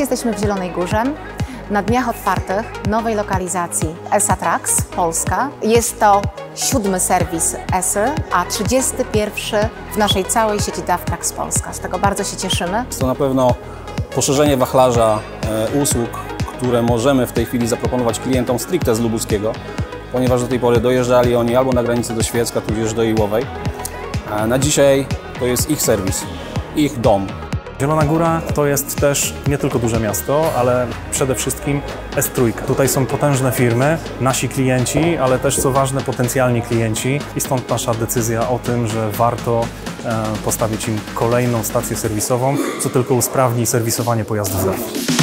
jesteśmy w Zielonej Górze, na dniach otwartych nowej lokalizacji ESA Trucks Polska. Jest to 7. serwis ESY, a 31. w naszej całej sieci DAF Trucks Polska. Z tego bardzo się cieszymy. Jest to na pewno poszerzenie wachlarza usług, które możemy w tej chwili zaproponować klientom stricte z lubuskiego, ponieważ do tej pory dojeżdżali oni albo na granicę do Świecka, tudzież do Iłowej. Na dzisiaj to jest ich serwis, ich dom. Zielona Góra to jest też nie tylko duże miasto, ale przede wszystkim S3. Tutaj są potężne firmy, nasi klienci, ale też co ważne potencjalni klienci i stąd nasza decyzja o tym, że warto postawić im kolejną stację serwisową, co tylko usprawni serwisowanie pojazdów DAF.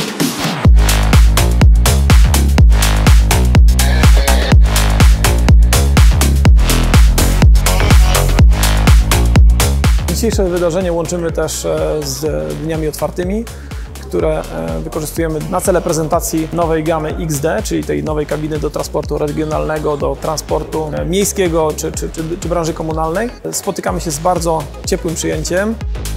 Dzisiejsze wydarzenie łączymy też z dniami otwartymi, które wykorzystujemy na cele prezentacji nowej gamy XD, czyli tej nowej kabiny do transportu regionalnego, do transportu miejskiego czy branży komunalnej. Spotykamy się z bardzo ciepłym przyjęciem.